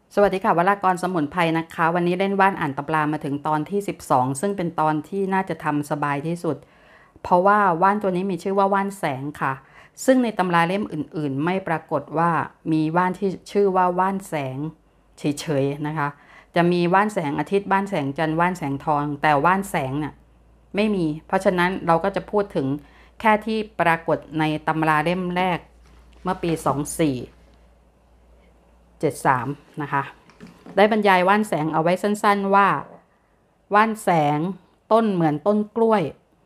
สวัสดีค่ะวรากรสมุนไพรนะคะวันนี้เล่นว่านอ่านตำรามาถึงตอนที่12ซึ่งเป็นตอนที่น่าจะทำสบายที่สุดเพราะว่าว่านตัวนี้มีชื่อว่าว่านแสงค่ะซึ่งในตำราเล่มอื่นๆไม่ปรากฏว่ามีว่านที่ชื่อว่าว่านแสงเฉยๆนะคะจะมีว่านแสงอาทิตย์ว่านแสงจันทร์ว่านแสงทองแต่ว่านแสงเนี่ยไม่มีเพราะฉะนั้นเราก็จะพูดถึงแค่ที่ปรากฏในตำราเล่มแรกเมื่อปี2473นะคะได้บรรยายว่านแสงเอาไว้สั้นๆว่าว่านแสงต้นเหมือนต้นกล้วย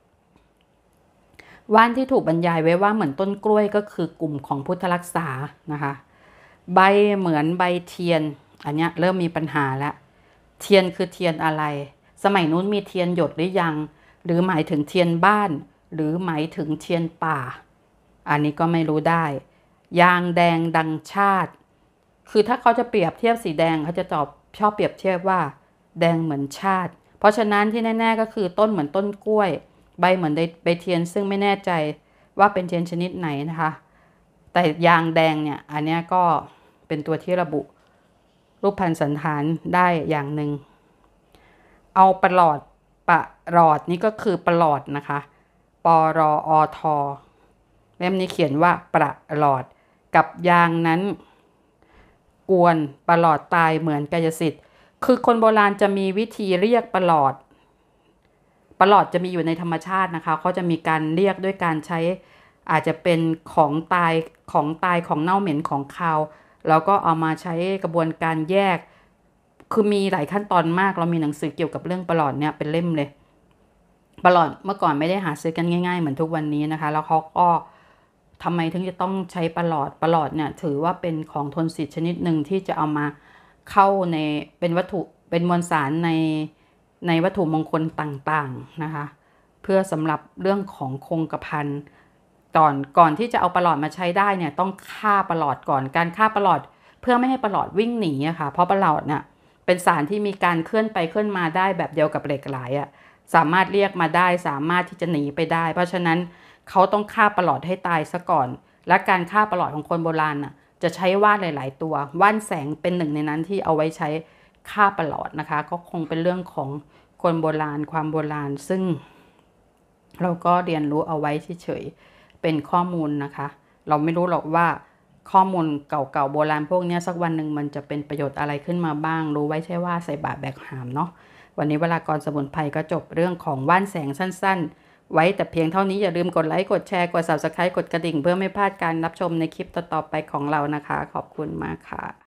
ว่านที่ถูกบรรยายไว้ว่าเหมือนต้นกล้วยก็คือกลุ่มของพุทธรักษานะคะใบเหมือนใบเทียนอันนี้เริ่มมีปัญหาแล้วเทียนคือเทียนอะไรสมัยนู้นมีเทียนหยดหรือยังหรือหมายถึงเทียนบ้านหรือหมายถึงเทียนป่าอันนี้ก็ไม่รู้ได้ยางแดงดังชาติคือถ้าเขาจะเปรียบเทียบสีแดงเขาจะชอบเปรียบเทียบว่าแดงเหมือนชาติเพราะฉะนั้นที่แน่ๆก็คือต้นเหมือนต้นกล้วยใบเหมือนใบเทียนซึ่งไม่แน่ใจว่าเป็นเทียนชนิดไหนนะคะแต่ยางแดงเนี่ยอันนี้ก็เป็นตัวที่ระบุรูปพรรณสันฐานได้อย่างหนึ่งเอาประหลอดนี่ก็คือประหลอดนะคะปรอทเล่มนี้เขียนว่าประหลอดกับยางนั้นกวนประหลอดตายเหมือนกายสิทธิ์คือคนโบราณจะมีวิธีเรียกประหลอดจะมีอยู่ในธรรมชาตินะคะเขาจะมีการเรียกด้วยการใช้อาจจะเป็นของตายของเน่าเหม็นของคาวแล้วก็เอามาใช้กระบวนการแยกคือมีหลายขั้นตอนมากเรามีหนังสือเกี่ยวกับเรื่องประหลอดเนี่ยเป็นเล่มเลยประหลอดเมื่อก่อนไม่ได้หาซื้อกันง่ายๆเหมือนทุกวันนี้นะคะแล้วเขาก็ทำไมถึงจะต้องใช้ประหลอดเนี่ยถือว่าเป็นของทนสิทธิ์ชนิดหนึ่งที่จะเอามาเข้าในเป็นวัตถุเป็นมวลสารในวัตถุมงคลต่างๆนะคะเพื่อสำหรับเรื่องของคงกระพันก่อนที่จะเอาประหลอดมาใช้ได้เนี่ยต้องฆ่าประหลอดก่อนการฆ่าประหลอดเพื่อไม่ให้ประหลอดวิ่งหนีอะค่ะเพราะประหลอดเนี่ยเป็นสารที่มีการเคลื่อนไปเคลื่อนมาได้แบบเดียวกับเหล็กไหลอะสามารถเรียกมาได้สามารถที่จะหนีไปได้เพราะฉะนั้นเขาต้องฆ่าประหลอดให้ตายซะก่อนและการฆ่าประหลอดของคนโบราณน่ะจะใช้ว่านหลายๆตัวว่านแสงเป็นหนึ่งในนั้นที่เอาไว้ใช้ฆ่าประหลอดนะคะก็คงเป็นเรื่องของคนโบราณความโบราณซึ่งเราก็เรียนรู้เอาไว้เฉยๆเป็นข้อมูลนะคะเราไม่รู้หรอกว่าข้อมูลเก่าๆโบราณพวกนี้สักวันหนึ่งมันจะเป็นประโยชน์อะไรขึ้นมาบ้างรู้ไว้ใช่ว่าใส่บาตรแบกหามเนาะวันนี้วรากรสมุนไพรก็จบเรื่องของว่านแสงสั้นๆไว้แต่เพียงเท่านี้อย่าลืมกดไลค์กดแชร์กด Subscribe กดกระดิ่งเพื่อไม่พลาดการรับชมในคลิปต่อๆไปของเรานะคะขอบคุณมากค่ะ